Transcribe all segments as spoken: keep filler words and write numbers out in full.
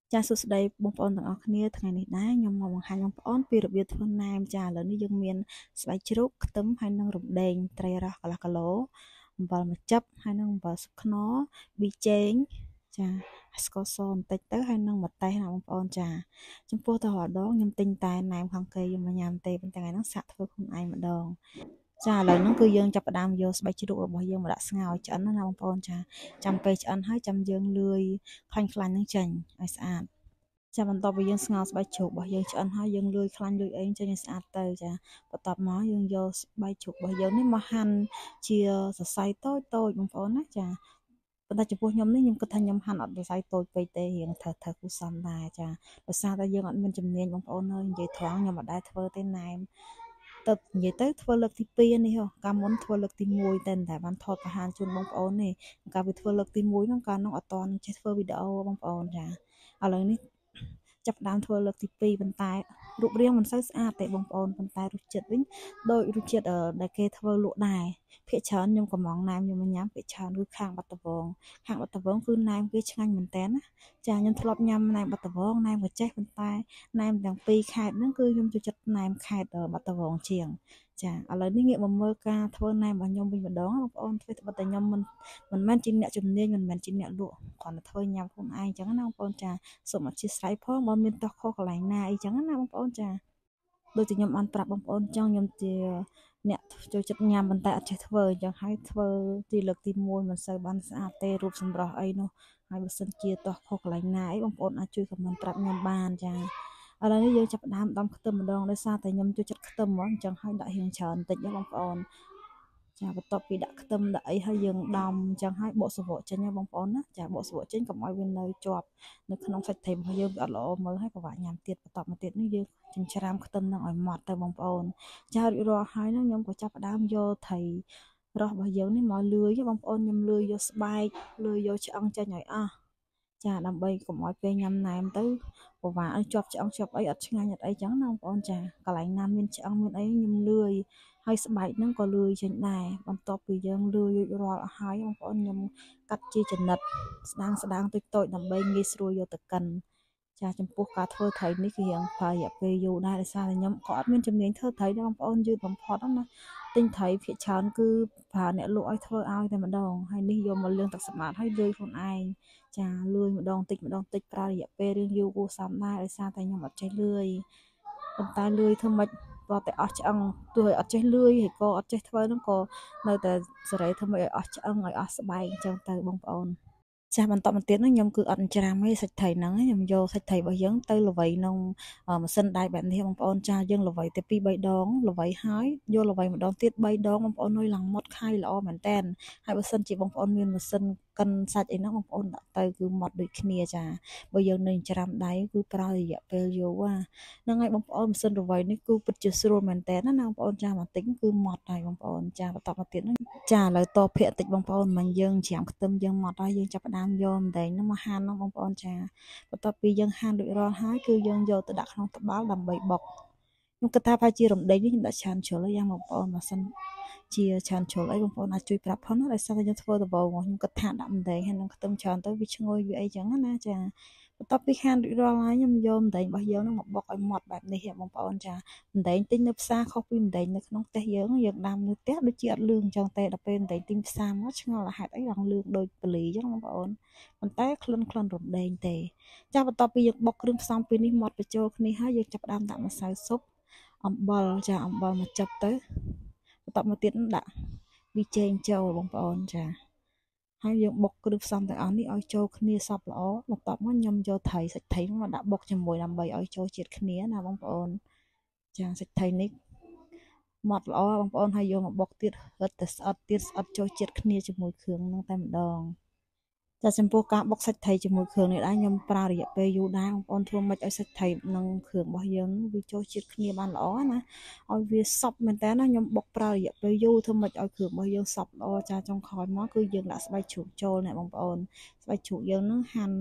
ចាសួស្តីបងប្អូនទាំងអស់គ្នាថ្ងៃនេះដែរខ្ញុំមកបង្ហាញបងប្អូនពីរបៀបធ្វើណែមចាឥឡូវនេះយើងមានស្បែកជ្រូកខ្ទឹមហើយនិងរំដេងត្រីរ៉ស់កន្លះគីឡូអំបិលម្ជិបហើយនិងអំបិលស្លឹកខ្នុរប៊ីចេងចាស្ករសបន្តិចទៅហើយនិងម្ទេសណាបងប្អូនចាចំពោះតរដងខ្ញុំទិញតែណែមខាងគេខ្ញុំមិនញ៉ាំទេប៉ុន្តែថ្ងៃហ្នឹងសាក់ធ្វើខ្លួនឯងម្ដងចាឥឡូវហ្នឹងគឺយើងចាប់ផ្ដើមយកស្បែកជ្រូករបស់យើងមកដាក់ស្ងោរឲ្យឆ្អិនណាបងប្អូនចាចាំពេលឆ្អិនហើយចាំយើងលាយខ្លាញ់ខ្លាញ់ហ្នឹងចេញឲ្យស្អាតចាបន្ទាប់ពីយើងស្ងោរស្បែកជ្រូករបស់យើងឆ្អិនហើយយើងលាយខ្លាញ់លាយអីចេញឲ្យស្អាតទៅចាបន្ទាប់មកយើងយកស្បែកជ្រូករបស់យើងនេះមកហាន់ជាសរសៃតូចតូចបងប្អូនណាចាប៉ុន្តែចំពោះខ្ញុំនេះខ្ញុំគិតថាខ្ញុំហាន់អត់សរសៃតូចពេកទេរៀងត្រូវត្រូវគូសំដែរចាដោយសារតែយើងអត់មានជំនាញបងប្អូនអើយនិយាយត្រង់ខ្ញុំអត់ដែរធ្វើទេណែមទៅនិយាយទៅធ្វើលើកទីពីរនេះហ៎កាលមុនធ្វើលើកទីមួយតែតែបានថតបង្ហាញជូនបងប្អូននេះកាលពីធ្វើលើកទីមួយហ្នឹងកាលនោះអត់តន់ចេះធ្វើវីដេអូបងប្អូនចាឥឡូវនេះចាប់ផ្ដើមធ្វើលើកទីពីរប៉ុន្តែរូបរាងមិនសូវស្អាតទេបងប្អូនប៉ុន្តែរសជាតិវិញដូចរសជាតិដែលគេធ្វើលក់ដែរភាគច្រើនខ្ញុំកំងណែមខ្ញុំញ៉ាំភាគច្រើនគឺខាងបាត់ដំបងខាងបាត់ដំបងគឺណែមគេឆ្ងាញ់មែនតើណាចាខ្ញុំធ្លាប់ញ៉ាំណែមបាត់ដំបងណែមកាចេះប៉ុន្តែណែមទាំងពីរខេត្តហ្នឹងគឺខ្ញុំចូលចិត្តណែមខេត្តបាត់ដំបងជាងចាឥឡូវនេះងាកមកមើលការធ្វើណែមរបស់ខ្ញុំវិញម្ដងបងប្អូនធ្វើតែខ្ញុំមិនមិនមែនជាអ្នកជំនាញមិនមែនជាអ្នកលក់គ្រាន់តែធ្វើញ៉ាំខ្លួនឯងអញ្ចឹងណាបងប្អូនចាសូមអធិស្ឋានផងបើមានតោះខុសកន្លែងណាអីចឹងណាបងប្អូនចាដូចជាខ្ញុំបានប្រាប់បងប្អូនចឹងខ្ញុំជាអ្នកចូលចិត្តញ៉ាំប៉ុន្តែអត់ចេះធ្វើអញ្ចឹងហើយធ្វើទីលើកទីមួយមិនសូវបានស្អាតទេរូបសម្រស់អីនោះហើយបើសិនជាតោះខុសកន្លែងណាអីបងប្អូនអាចជួយខមមិនប្រាប់ខ្ញុំបានចាឥឡូវនេះយើងចាប់ផ្ដើមដំខ្ទឹមម្ដងដោយសារតែខ្ញុំចូលចិត្តខ្ទឹមហ្មងអញ្ចឹងហើយដាក់រៀងច្រើនបន្តិចណាបងប្អូនចាបន្ទាប់ពីដាក់ខ្ទឹមដាក់អីហើយយើងដំអញ្ចឹងហើយបកសវកចេញណាបងប្អូនណាចាបកសវកចេញកុំឲ្យវានៅជាប់នៅក្នុងសាច់ត្រីរបស់យើងវាអត់ល្អមើលហើយពិបាកញ៉ាំទៀតបន្ទាប់មកទៀតនេះយើងចិញ្ច្រាំខ្ទឹមនឹងឲ្យម៉ត់ទៅបងប្អូនចារួចរាល់ហើយហ្នឹងខ្ញុំក៏ចាប់ផ្ដើមយកត្រីរស់របស់យើងនេះមកលាយបងប្អូនខ្ញុំលាយយកស្បែកលាយយកឆ្អឹងចេញឲ្យអស់ចាដើម្បីកុំឲ្យពេលញ៉ាំណែមទៅពិបាកឲ្យជាប់ឆ្អឹងជាប់អីអត់ឆ្ងាញ់អត់អីចឹងណាបងប្អូនចាកន្លែងណាមានឆ្អឹងមានអីខ្ញុំលាយហើយស្បែកហ្នឹងក៏លាយចេញដែរបន្ទាប់ពីយើងលាយរួចរាល់អស់ហើយបងប្អូនខ្ញុំកាត់ជាចំណិតស្ដាងស្ដាងតូចតូចដើម្បីងាយស្រួលយកទៅកិនចាចំពោះការធ្វើត្រីនេះគឺរៀងប្រើរយៈពេលយូរដែរដោយសារតែខ្ញុំក៏អត់មានជំនាញធ្វើត្រីដែរបងប្អូនយឺតបំផុតណាទិញត្រីភាគច្រើនគឺប្រើអ្នកលក់ឲ្យធ្វើឲ្យតែម្ដងហើយនេះយកមកលាងទឹកសម្អាតហើយលាយខ្លួនឯងចាលាយម្ដងតិចម្ដងតិចប្រើរយៈពេលរៀងយូរគួរសមដែរដោយសារតែខ្ញុំអត់ចេះលាយប៉ុន្តែលាយធ្វើម៉េចក៏តែអស់ឆ្អឹងទោះឲ្យអត់ចេះលាយហើយក៏អត់ចេះធ្វើហ្នឹងក៏នៅតែសេរីធ្វើម៉េចឲ្យអស់ឆ្អឹងឲ្យអស់ស្បែកអញ្ចឹងទៅបងប្អូនចាបន្តមកទៀតហ្នឹងខ្ញុំគឺអត់ច្រាមទេសាច់ត្រីហ្នឹងខ្ញុំយកសាច់ត្រីរបស់យើងទៅល្វីក្នុងម៉ាស៊ីនដៃបែបនេះបងប្អូនចាយើងល្វីទៅពីរបីដងល្វីហើយយកល្វីម្ដងទៀតបីដងបងប្អូនអើយឡើងម៉ត់ខាយល្អមែនតើហើយបើសិនជាបងប្អូនមានម៉ាស៊ីនកិនសាច់អីហ្នឹងបងប្អូនដាក់ទៅគឺម៉ត់ដូចគ្នាចាបើយើងនៅច្រាមដៃគឺប្រើរយៈពេលយូរហ្នឹងហើយបងប្អូនម៉ាស៊ីនល្វីនេះគឺពិតជាស្រួលមែនតើណាបងប្អូនចាបន្តិចគឺម៉ត់ហើយបងប្អូនចាបន្តមកទៀតហ្នឹងចាឥឡូវតភាកតិចបងប្អូនមិញយើងច្រាមខ្ទឹមយើងម៉ត់ហើយយើងចាប់ផ្ដើមយកម្ទេសហ្នឹងមកហាន់ហ្នឹងបងប្អូនចាបន្ទាប់ពីយើងហាន់រួចរាល់ហើយគឺយើងយកទៅដាក់ក្នុងត្បាល់ដើម្បីបុកខ្ញុំគិតថាប្រហែលជារំដេងនេះខ្ញុំដាក់ច្រើនជ្រុលយ៉ាងបងប្អូនបើសិនជាច្រើនជ្រុលអីបងប្អូនអាចជួយប្រាប់ផងណាដោយសារតែខ្ញុំធ្វើដំបូងខ្ញុំគិតថាដាក់ម្ទេសហើយនឹងខ្ទឹមច្រើនទៅវាឈ្ងុយវាអីចឹងណាចាបន្ទាប់ពីហាន់រួចរាល់ហើយខ្ញុំយកម្ទេសរបស់យើងហ្នឹងមកបុកឲ្យម៉ត់បែបនេះបងប្អូនចាម្ទេសទិញនៅផ្សារខុសពីម្ទេសនៅក្នុងផ្ទះយើងយើងដាំនៅផ្ទះដូចជាអត់លឿងចឹងទេដល់ពេលម្ទេសទិញផ្សារមកឆ្ងល់ហេតុអីឡើងលឿងដូចប៉ូលីចឹងបងប្អូនប៉ុន្តែក្លិនក្លិនរំដេងទេចាបន្ទាប់ពីយើងបុកគ្រឿងផ្សំពីនេះម៉ត់បញ្ចូលគ្នាហើយយើងចាប់ផ្ដើមដាក់ម្សៅស៊ុបអំបិលចាអំបិលមកចិបទៅបន្ទាប់មកទៀតដាក់ប៊ីចេងចូលបងប្អូនចាហើយយើងបុកគ្រឿងផ្សំទាំងអស់នេះឲ្យចូលគ្នាសព្វល្អបន្ទាប់មកខ្ញុំយកត្រីសាច់ត្រីមកដាក់បុកជាមួយដើម្បីឲ្យចូលជាតិគ្នាណាបងប្អូនចាសាច់ត្រីនេះម៉ត់ល្អបងប្អូនហើយយកមកបុកទៀតរឹតតែស្អិតទៀតស្អិតចូលជាតិគ្នាជាមួយគ្រឿងហ្នឹងតែម្ដងចាចំពោះការបុកសាច់ត្រីជាមួយគ្រឿងនេះដែរខ្ញុំប្រើរយៈពេលយូរដែរបងប្អូនធ្វើម៉េចឲ្យសាច់ត្រីនិងគ្រឿងរបស់យើងវាចូលជាតិគ្នាបានល្អណាឲ្យវាសព្វមែនតើណាខ្ញុំបុកប្រើរយៈពេលយូរធ្វើម៉េចឲ្យគ្រឿងរបស់យើងសព្វល្អចាចុងក្រោយមកគឺយើងដាក់ស្បែកជ្រូកចូលណាបងប្អូនស្បែកជ្រូកយើងហ្នឹងហាន់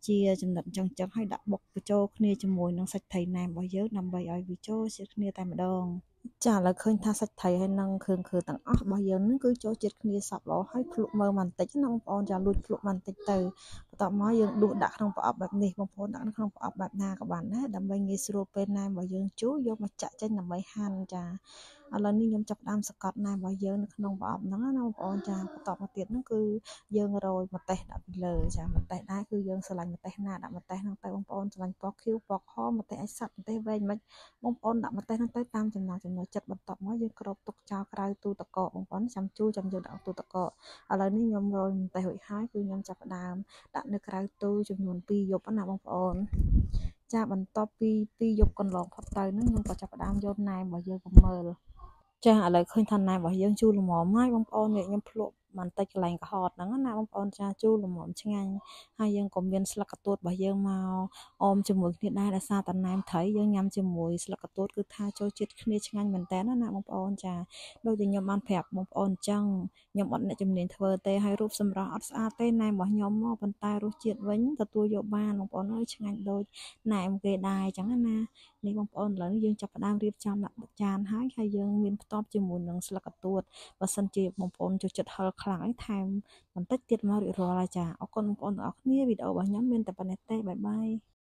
ជាចំណិតចឹងចឹងហើយដាក់បុកបញ្ចូលគ្នាជាមួយនឹងសាច់ត្រីណែមរបស់យើងដើម្បីឲ្យវាចូលជាតិគ្នាតែម្ដងចាឥឡូវឃើញថាសាច់ត្រីហើយនឹងគ្រឿងគ្រឿងទាំងអស់របស់យើងនឹងគឺចូលជាតិគ្នាសព្វល្អហើយភ្លក់មើលបន្តិចណាបងប្អូនចាលួចភ្លក់បន្តិចទៅបន្ទាប់មកយើងដួសដាក់ក្នុងប្រអប់បែបនេះបងប្អូនដាក់នៅក្នុងប្រអប់បែបណាក៏បានដែរដើម្បីងាយស្រួលពេលណែមរបស់យើងជូរយកមកចាក់ចេញដើម្បីហាន់ចាឥឡូវនេះខ្ញុំចាប់ផ្ដើមសកត់ណែមរបស់យើងនៅក្នុងប្រអប់ហ្នឹងណាបងប្អូនចាបន្តមកទៀតហ្នឹងគឺយើងរោយម្ទេសដាក់ពីលើចាម្ទេសដែរគឺយើងស្រឡាញ់ម្ទេសណាដាក់ម្ទេសហ្នឹងទៅបងប្អូនស្រឡាញ់ពណ៌ខៀវពណ៌ខម្ទេសអាចសាត់ម្ទេសវែងមិនបងប្អូនដាក់ម្ទេសហ្នឹងទៅតាមចំណង់ចំណូលចិត្តបន្តមកយើងគ្របទុកចោលក្រៅទូទឹកកកបងប្អូនចាំជូរចាំយើងដាក់ទូទឹកកកឥឡូវនេះខ្ញុំរោយម្ទេសរួចហើយគឺខ្ញុំចាប់ផ្ដើមដាក់នៅក្រៅទូចំនួនពីរយប់ណាបងប្អូនចាបន្ទាប់ពីពីរយប់កន្លងផុតទៅហ្នឹងខ្ញុំក៏ចាប់ផ្ដើមយកណែមរបស់យើងមកមើលចាឥឡូវឃើញថាណែមរបស់យើងជូរល្មមហើយបងប្អូននេះខ្ញុំភ្លក់បន្តិចកន្លែងកហតហ្នឹងណាបងប្អូនចាជូរល្មមឆ្ងាញ់ហើយយើងក៏មានស្លឹកកតួតរបស់យើងមកអមជាមួយគ្នាដែរដោយសារតែណែមត្រីយើងញ៉ាំជាមួយស្លឹកកតួតគឺថាចូលជាតិគ្នាឆ្ងាញ់មែនតើណាបងប្អូនចាដូចដែលខ្ញុំបានប្រាប់បងប្អូនអញ្ចឹងខ្ញុំអត់អ្នកជំនាញធ្វើទេហើយរូបសម្រស់អត់ស្អាតទេណែមរបស់ខ្ញុំមកប៉ុន្តែរសជាតិវិញទទួលយកបានបងប្អូនអើយឆ្ងាញ់ដូចណែមគេដែរអញ្ចឹងណានេះបងប្អូនឥឡូវយើងចាប់ផ្ដើមរៀបចំដាក់ចានហើយហើយយើងមានផ្ទាប់ជាមួយនឹងស្លឹកកតួតបើសិនជាបងប្អូនចូលចិត្តហឹរខ្លាំងអីថែមបន្តិចទៀតមករួចរាល់ហើយចាអរគុណបងប្អូនទាំងអស់គ្នាវីដេអូរបស់ខ្ញុំមានតែប៉ុណ្ណេះទេបាយបាយ